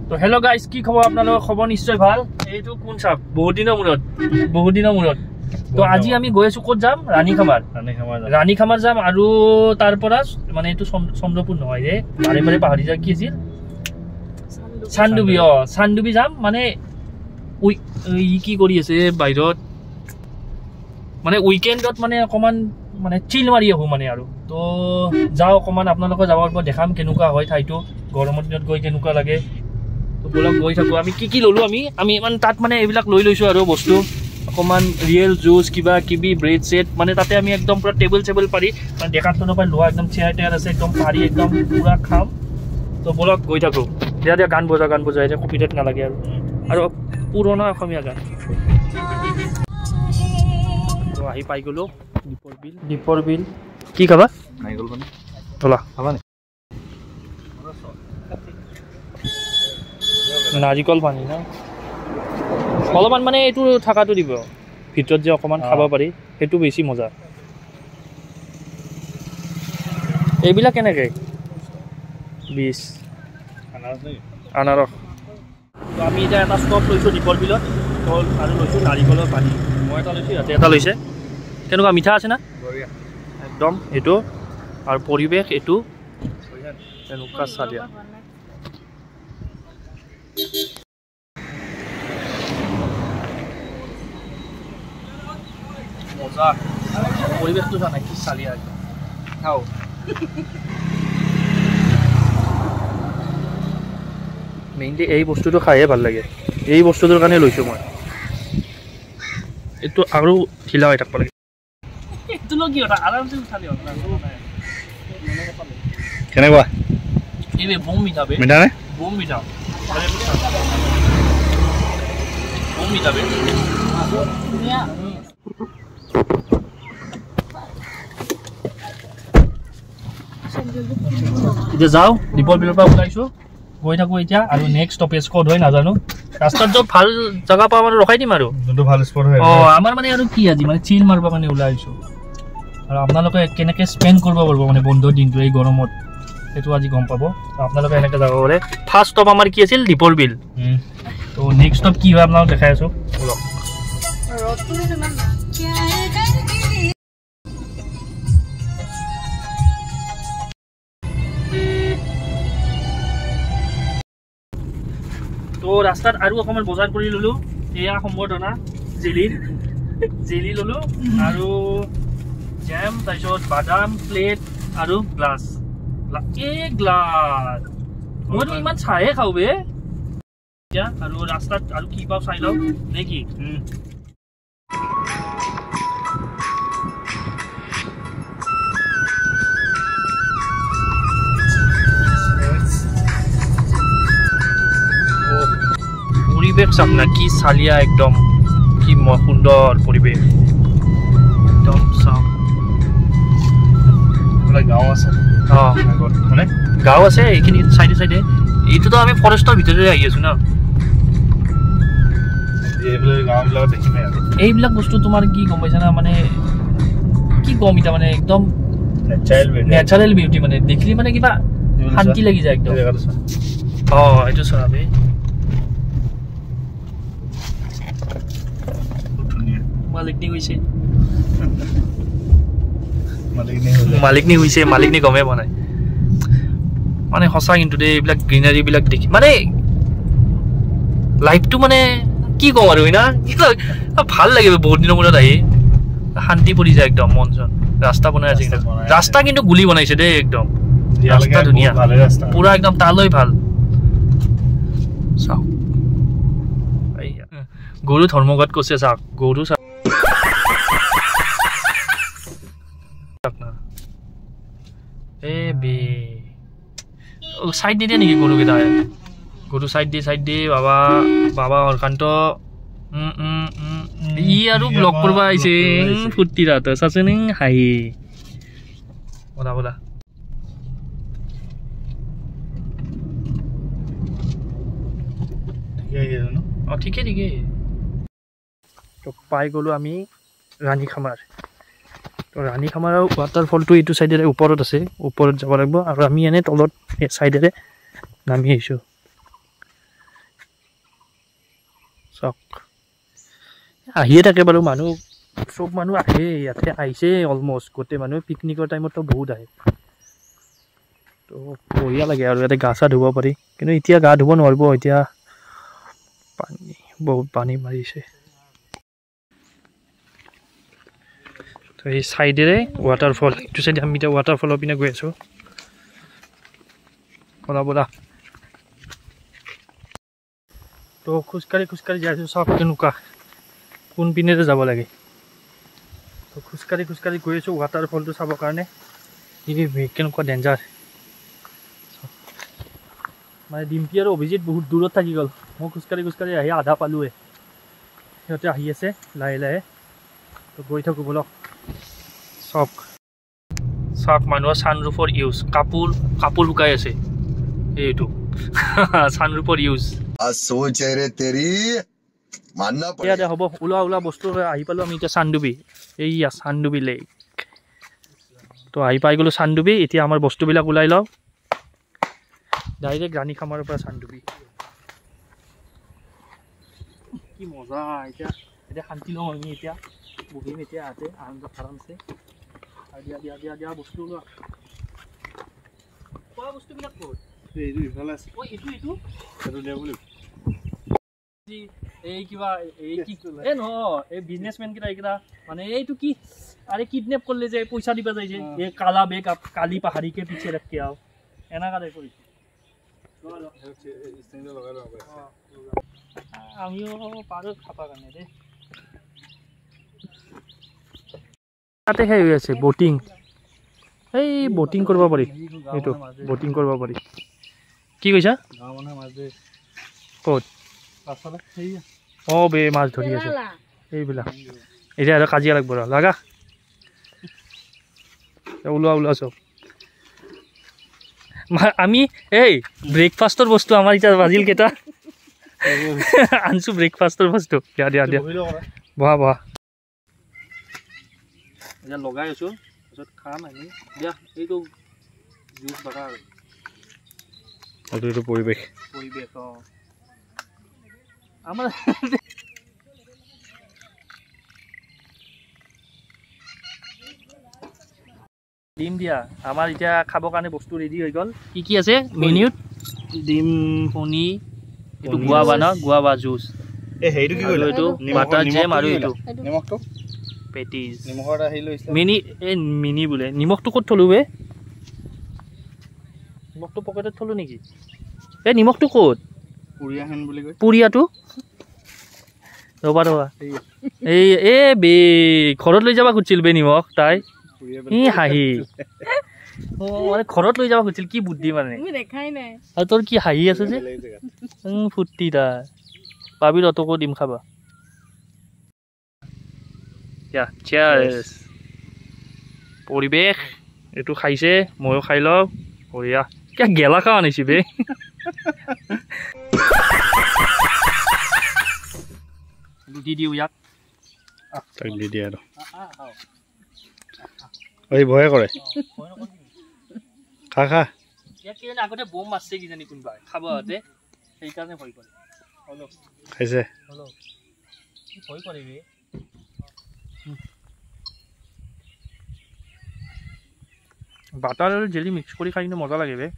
তো hello' guys, কি খবৰ আপোনালোকৰ? খবৰ নিশ্চয় ভাল। এইটো কোন চাপ বহুত দিনৰ মূৰত তো আজি আমি গৈ আছো ক'ত যাম? ৰাণী খামাৰ যাম আৰু তাৰ পৰা মানে এইটো চন্দ্ৰপুৰ নহয় ৰে, বাৰে বাৰে পাহৰি যাওঁ কি আছিল, চান্দুবি যাম। মানে কি কৰি আছে বাহিৰত, মানে উইকেণ্ডত মানে অকণমান মানে চিল মাৰি আহোঁ মানে আৰু। তো যাওঁ অকণমান, আপোনালোকে যাবৰ পৰা দেখাম কেনেকুৱা হয় ঠাইটো, গৰমৰ দিনত গৈ কেনেকুৱা লাগে। তো বলক গৈ থাকোঁ। আমি কি ল'লোঁ, আমি মানে তাত মানে এইবিলাক লৈ লৈছোঁ আৰু বস্তু অকণমান ৰিয়েল জুচ কিবা কিবি ব্ৰেড চেড, মানে তাতে আমি একদম পূৰা টেবুল চেবুল পাৰি, মানে ডেকাথলনৰ পৰা লোৱা একদম চেয়াৰ টেয়াৰ আছে, একদম পাৰি একদম পূৰা খাম। তো বলক গৈ থাকোঁ। দিয়া গান বজা এতিয়া কপিৰাইট নালাগে আৰু পুৰণা অসমীয়া গান। তো আহি পাই গ'লোঁ দীপৰ বিল। কি খাবা? নাৰিকল পানী তোলা খাবা নি? নাৰিকল পানী ন, অলপমান মানে এইটো থকাটো দিব ভিতৰত যে অকণমান খাব পাৰি, সেইটো বেছি মজা। এইবিলাক কেনেকৈ? 20 আনাৰস। তো আমি এতিয়া এটা ষ্টপ লৈছোঁ দীপৰ বিলত, আৰু লৈছোঁ নাৰিকলৰ পানী। মই এটা লৈছোঁ, ইয়াতে এটা লৈছে। কেনেকুৱা মিঠা আছে না? একদম এইটো, আৰু পৰিৱেশ এইটো এনেকুৱা চালিয়া। মজা পৰিৱেশটো চোৱা নাই, কি চালিয়া একদম। খাওঁ মেইনলি এই বস্তুটো খাইহে ভাল লাগে, এই বস্তুটোৰ কাৰণে লৈছোঁ মই। এইটো আৰু ঢিলা হৈ থাকিব লাগে। কেনেকুৱা? বম মিঠা মিঠা নে? বম মিঠা এতিয়া যাওঁ, দীপৰ বিলৰ পৰা ওলাইছোঁ, গৈ থাকোঁ এতিয়া। আৰু নেক্সট ষ্টপেজ ক'ত হয় নাজানো, ৰাস্তাত য'ত ভাল জেগা পাওঁ মানে ৰখাই দিম আৰু যোনটো ভাল স্পট হয়। আমাৰ মানে আৰু কি আজি মানে চিল মাৰিব কাৰণে ওলাই আহিছোঁ। আৰু আপোনালোকে কেনেকৈ স্পেণ্ড কৰিব পাৰিব মানে বন্ধৰ দিনটো এই গৰমত, সেইটো আজি গম পাব। আপোনালোকে এনেকৈ যাব পাৰে। ফাৰ্ষ্ট ষ্টপ আমাৰ কি আছিল? দীপৰ বিল। তো নেক্সট ষ্টপ কি হয় আপোনালোক দেখাই আছোঁ। তো ৰাস্তাত আৰু অকণমান বজাৰ কৰি ল'লোঁ। এয়া সম্বৰ্ধনা জেলি ল'লোঁ, আৰু জেম, তাৰপিছত বাদাম, প্লেট আৰু গ্লাছ। মইতো ইমান চাহে খাওঁ বে এতিয়া। আৰু ৰাস্তাত আৰু কি পাওঁ চাই লওঁ নে কি? পৰিৱেশ চাম না, কি চালিয়া একদম, কি সুন্দৰ পৰিৱেশ একদম। চাওক গাঁও আছে, মানে গাঁও আছে এইখিনি চাইডে। এইটোতো আমি ফৰেষ্টৰ ভিতৰতে আহি আছো ন। গাঁওবিলাক দেখিমেই আৰু এইবিলাক বস্তু তোমাৰ কি গম পাইছা না, মানে কি কম এতিয়া, মানে একদম নেচাৰেল বিউটি, মানে দেখিলে মানে কিবা শান্তি লাগি যায় একদম। এইটো চাবি মালিকনি গমেই পোৱা নাই মানে সঁচা। কিন্তু দেই এইবিলাক গ্ৰীনাৰী বিলাক দেখি মানে লাইফটো মানে কি কম আৰু না, ভাল লাগিব বহুত দিনৰ মূৰত আহি, শান্তি পৰি যায় একদম মন চন। ৰাস্তা বনাই আছে, ৰাস্তা কিন্তু গুলি বনাইছে দেই একদম, ৰাস্তা ধুনীয়া পুৰা একদম তালৈ ভাল। চাওক গৰু ধৰ্মঘট কৰিছে, চাওক গৰু চাওক চাইড নিদিয়ে নেকি গৰুকেইটাই? গৰু চাইড দি বাবা হৰকান্ত ই আৰু ব্লগ কৰিব আহিছে ফূৰ্তি ৰাত চাচোন হাঁহি বলা। ঠিকে তো পাই গ'লোঁ আমি ৰাণী খামাৰ। তো ৰাণী খামাৰৰ ৱাটাৰফলটো এইটো চাইডেৰে ওপৰত আছে, ওপৰত যাব লাগিব। আৰু আমি এনেই তলত এই চাইডেৰে নামি আহিছোঁ। চাওক আহিয়ে থাকে বাৰু মানুহ চব মানুহ আহে ইয়াতে আহিছে অলমষ্ট গোটেই মানুহ পিকনিকৰ টাইমততো বহুত আহে তো বঢ়িয়া লাগে আৰু ইয়াতে গা চা ধুব পাৰি কিন্তু এতিয়া গা ধুব নোৱাৰিব এতিয়া পানী বহুত পানী মাৰিছে তো এই চাইডেৰে ৱাটাৰফল এইটো চাইডে আমি এতিয়া ৱাটাৰফলৰ পিনে গৈ আছোঁ বলা বলা তো খোজকাঢ়ি যাই আছোঁ চাওক কেনেকুৱা কোন পিনেৰে যাব লাগে তো খোজকাঢ়ি গৈ আছোঁ ৱাটাৰফলটো চাবৰ কাৰণে কেনেকুৱা ডেঞ্জাৰ মানে ডিম্পি আৰু অভিজিত বহুত দূৰত থাকি গ'ল মই খোজকাঢ়ি আহি আধা পালোৱে সিহঁতে আহি আছে লাহে লাহে তো গৈ থাকোঁ বলক চাওক মানুহৰ ছানৰুফৰ ইউজ কাপোৰ শুকাই আছে এইটো ছানৰুফৰ ইউজ হ'ব ওলোৱা বস্তু আহি পালোঁ আমি এতিয়া চানডুবি এইয়া চানডুবি লেক তো আহি পাই গ'লোঁ চানডুবি এতিয়া আমাৰ বস্তুবিলাক ওলাই লওঁ ডাইৰেক্ট ৰাণী খামাৰৰ পৰা চানডুবি কি মজা এতিয়া শান্তি লওঁ আমি এতিয়া বহিম এতিয়া আহোঁতে আৰামছে দিয়া বস্তু ওলোৱা খোৱা বস্তুবিলাক ক'ত এই কিবা এই নহয় এই বিজনেছমেন কেইটা মানে এইটো কি আরে কিডনেপ করলে যে পয়সা দিবা যায় যে এই কালা বেগ কালি পাহাড়ি के पीछे रख के आओ এনা কারে কইছি আমিও পারো খাপা কানে রে তাতে হে হৈ আছে বোটিং এই বোটিং কৰিব পাৰি এইটো বোটিং কৰিব পাৰি কি কৈছা গাঁও মানে মাছ দে ক'ত পাছলে সেইয়া ও বে মাছ ধৰি আছে এইবিলাক এতিয়া আৰু কাজিয়া লাগব লাগা ওলোৱা চব আমি এই ব্ৰেকফাষ্টৰ বস্তু আমাৰ এতিয়া বাজিল কেইটা আনছো ব্ৰেকফাষ্টৰ বস্তু দিয়া বহা এতিয়া লগাই আছো তাৰপিছত খাম আমি দিয়া এইটো জুচ বাটা আৰু এইটো পৰিৱেশ আমাৰ ডিম দিয়া আমাৰ এতিয়া খাবৰ কাৰণে বস্তু ৰেডি হৈ গ'ল কি আছে মেনুত ডিম পনি এইটো গুৱাবা জুচ এই হেইটো কি কইলা এইটো বাটাৰ জেম আৰু এইটো নিমখটো পেটিজ নিমখৰ আহি লৈছে মিনি বোলে নিমখটো ক'ত থলো বে নিমখটো পকেটত থলো নেকি এই নিমখটো ক'ত পুৰিয়া হেন বুলি কয় পুৰিয়াটো ৰবা এই বে ঘৰত লৈ যাবা খুজিছিল বে নিমখ তাই হাঁহি মানে ঘৰত লৈ যাব খুজিছিল কি বুদ্ধি মানে দেখাই নাই আৰু তোৰ কি হাঁহি আছে যে ফুৰ্তি তাৰ পাবি ৰতকো দিম খাবা পৰিৱেশ এইটো খাইছে ময়ো খাই লওঁ বঢ়িয়া কিয় গেলা খাওঁ আনিছি বে দি দিওঁ ইয়াক তাক দি দিয়া আৰু ওই ভয় কৰে খা আগতে বম মাছছে কিজানি কোনবা খাবতে সেইকাৰণে ভয় কৰে হলো খাইছে হলো কি ভয় কৰে বে বাটাৰ আৰু জেলি মিক্স কৰি খাই কিন্তু মজা লাগে বে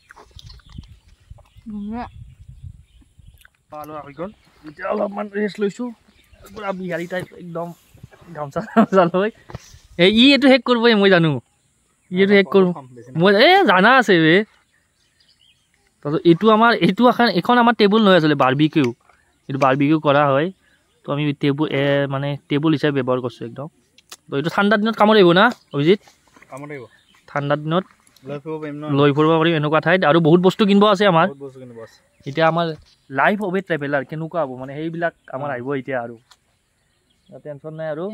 পালো হৈ গ'ল এতিয়া অলপমান ৰেষ্ট লৈছোঁ পুৰা বিহাৰী টাইপ একদম গামছা লৈ ই এইটো শেষ কৰিবই মই জানো এইটো শেষ কৰোঁ মই জানা আছে বে তাৰপিছত এইটো এখন আমাৰ টেবুল নহয় আছিলে বাৰ্বিকিউ এইটো বাৰ্বিকিউ কৰা হয় তো আমি মানে টেবুল হিচাপে ব্যৱহাৰ কৰিছোঁ একদম তো এইটো ঠাণ্ডা দিনত কামত আহিব না অভিজিত কামত আহিব ঠাণ্ডা দিনত লৈ ফুৰিব পাৰিম এনেকুৱা ঠাইত আৰু বহুত বস্তু কিনিব আছে আমাৰ এতিয়া আমাৰ লাইফ অৱ এ ট্ৰেভেলাৰ কেনেকুৱা হ'ব মানে সেইবিলাক আমাৰ আহিব এতিয়া আৰু টেনশ্যন নাই আৰু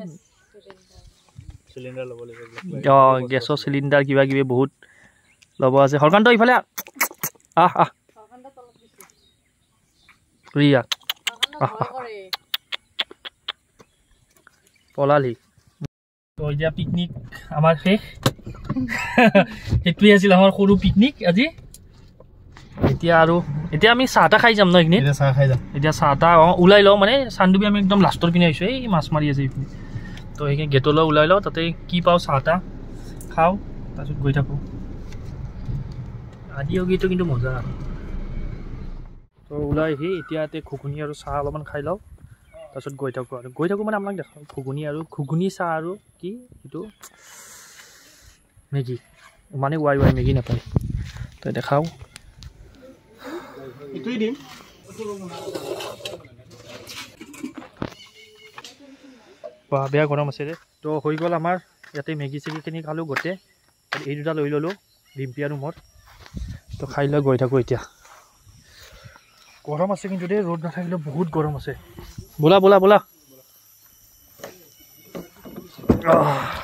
গেছৰ চিলিণ্ডাৰ কিবা কিবি বহুত ল'ব আছে হৰকান্ত ইফালে পলালি এতিয়া পিকনিক আমাৰ শেষ সেইটোৱে আছিল আমাৰ সৰু পিকনিক আজি এতিয়া আৰু এতিয়া আমি চাহটা খাই যাম ন এইখিনি এতিয়া চাহ খাই যাম এতিয়া চাহটা ওলাই লওঁ মানে চানডুবি আমি একদম লাষ্টৰ পিনে আহিছোঁ এই মাছ মাৰি আছে এইখিনি তো সেইখিনি গেটলৈ ওলাই লওঁ তাতে কি পাওঁ চাহটা খাওঁ তাৰপিছত গৈ থাকোঁ আদি অগিটো কিন্তু মজা তো ওলাই আহি এতিয়া ইয়াতে ঘুগুনি আৰু চাহ অলপমান খাই লওঁ তাৰপিছত গৈ থাকোঁ মানে আপোনাক দেখাওঁ ঘুগুনি চাহ আৰু কি এইটো মেগী মানে ৱাই মেগী নাপায় তই দেখাওঁ এইটোৱেই দিম বা বেয়া গৰম আছে তো হৈ গ'ল আমাৰ ইয়াতে মেগী চেগীখিনি খালোঁ গোটেই এই দুটা লৈ ল'লোঁ ডিম্পি আৰু মোৰ তো খাই লৈ গৈ থাকোঁ এতিয়া গৰম আছে কিন্তু দেই ৰ'দ নাথাকিলেও বহুত গৰম আছে বোলা